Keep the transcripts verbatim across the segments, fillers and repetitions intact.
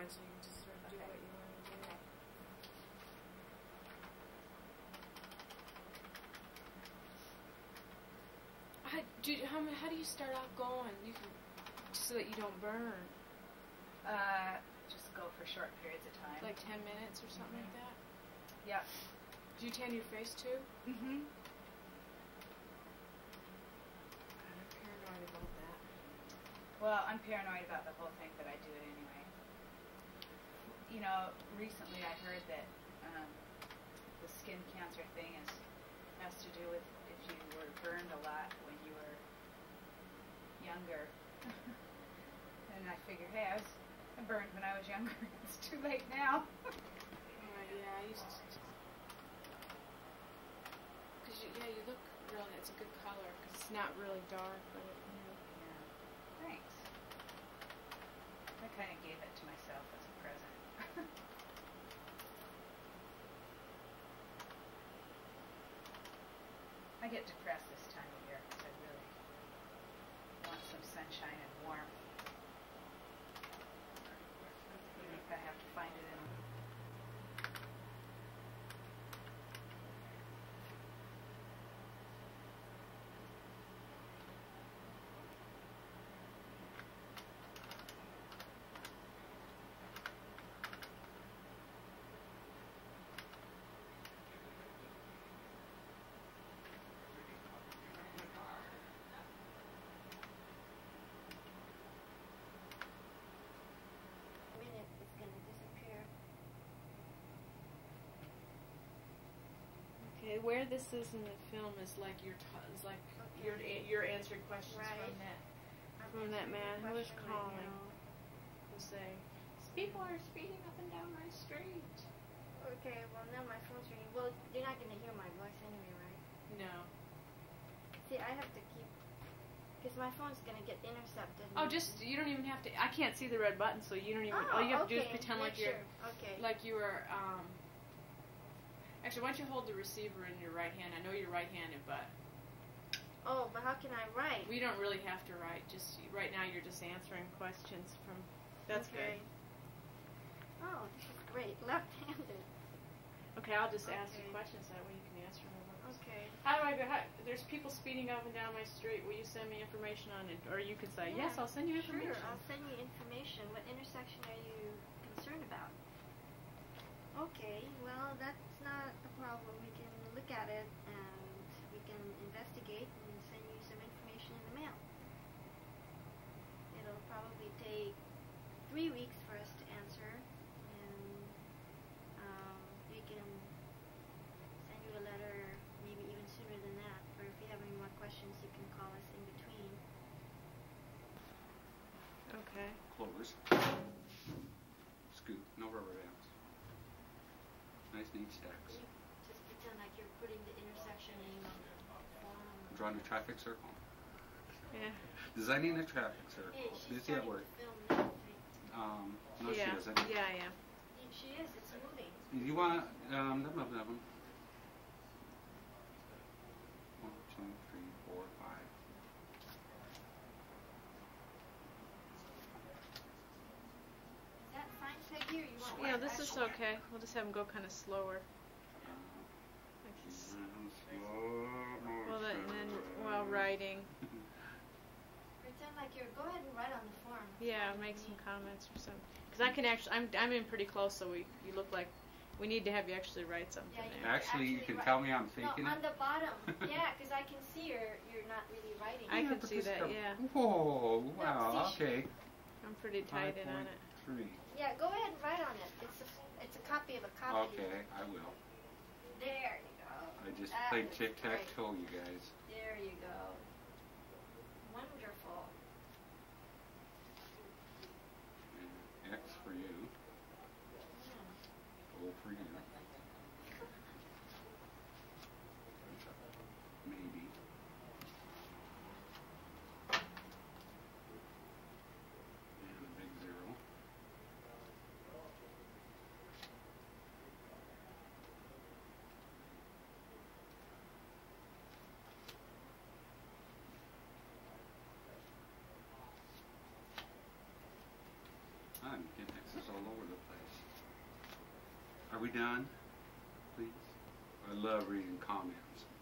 fine, so you can just sort of do Okay. what you want to do. Okay. How do you, how how do you start out going? You can so that you don't burn. Uh, just go for short periods of time. Like ten minutes or something Mhm. like that. Yep. Do you tan your face too? Mm-hmm. I'm paranoid about that. Well, I'm paranoid about the whole thing, but I do it anyway. You know, recently I heard that um, the skin cancer thing is has to do with if you were burned a lot when you were younger. And I figure, hey, I was I burned when I was younger. It's too late now. Uh, yeah, I used to. Cause you, yeah, you look really. It's a good color because it's not really dark, but it, you know. Yeah. Thanks. I kind of gave it to myself as a present. I get depressed this time of year because I really want some sunshine and warmth. Even if I have to find it in minute it's going to disappear. Okay, where this is in the film is like you're t- is like Okay. you're a- you're answering questions Right. from that I'm from that answering man the who is question calling. right now. Who say people are speeding up and down my street. Okay, well now my phone's ringing. Well, you're not going to hear my voice anyway, right? No. See, I have to keep, because my phone's going to get intercepted. Oh, just you don't even have to. I can't see the red button, so you don't even. Oh, all you have to do is okay, pretend make like you're sure. Okay. like you were. Um, actually, why don't you hold the receiver in your right hand? I know you're right-handed, but Oh, but how can I write? we don't really have to write. Just right now, you're just answering questions from. That's okay. good. Oh, this is great. Left-handed. Okay, I'll just ask you Okay. questions that way you can answer them. Okay. How do I go? How, there's people speeding up and down my street. Will you send me information on it? Or you could say, Yeah, yes, I'll send you information. Sure, I'll send you information. What intersection are you concerned about? Okay, well, that's not a problem. We can look at it and we can investigate and send you some information in the mail. It'll probably take three weeks for us to answer, and um, we can send you a letter maybe even sooner than that. Or if you have any more questions, you can call us in between. Okay. Clovers. Scoop. No rubber bands. Nice neat stacks. You just pretend like you're putting the intersection in the form. Drawing a traffic circle. Yeah. Designing a traffic circle. Hey, she's Busy at starting work. to film now, I think. Um, no, yeah. she doesn't. Yeah, yeah. She is, it's moving. You want, um, them, them, them. One, two, three, four, five. Is that fine, Peggy, or you want Yeah, one this is extra? okay. We'll just have them go kind of slower. Uh, Like this. slow Well, then, motion. then while writing, Pretend like you're, go ahead and write on the form. yeah, make some comments or something. Because I can actually, I'm, I'm in pretty close, so we, you look like we need to have you actually write something Yeah, you there. Actually, you Actually can write- tell me I'm No, faking on it. the bottom. Yeah, because I can see you're, you're not really writing. I can but see this that, got- yeah. Whoa, wow, see, okay. I'm pretty tight in on it. Three. Yeah, go ahead and write on it. It's a, it's a copy of a copy. Okay, I will. There you go. I just That played is tic-tac-toe, you guys. There you go. Wonderful. And X for you. O for you. Maybe. And a big zero. Are we done? Please. I love reading comments.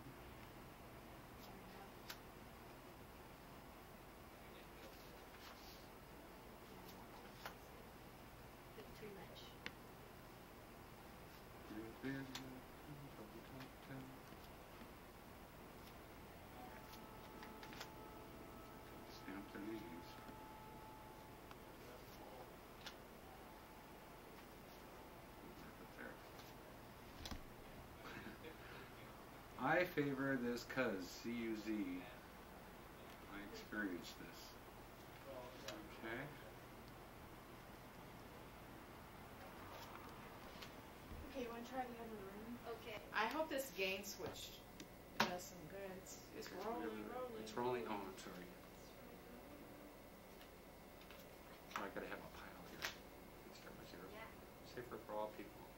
Bit too much. Stamp their names. I favor this cuz, C U Z. I experienced this. Okay. Okay, you want to try the other room? Okay. I hope this gain switch does some good. It's, it's rolling, rolling. It's rolling. Oh, I'm sorry. Oh, I gotta have a pile here. Let's start with zero. Yeah. Safer for all people.